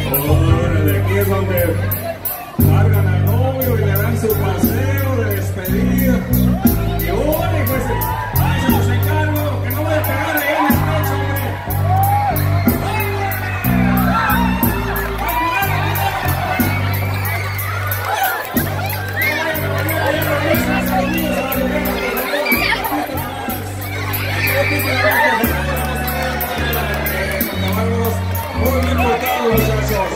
Órale, aquí es donde cargan al novio y le dan su paseo de despedida. Y órale, pues, ay, se los encargo, que no voy a pegar ahí en el pecho, hombre. Muy bien portados, muchachos.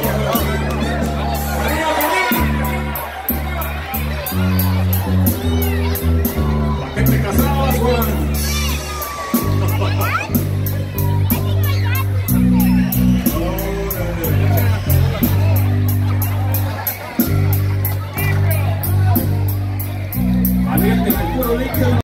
¿Para qué te casabas, Juan? Aliente, el puro líquido.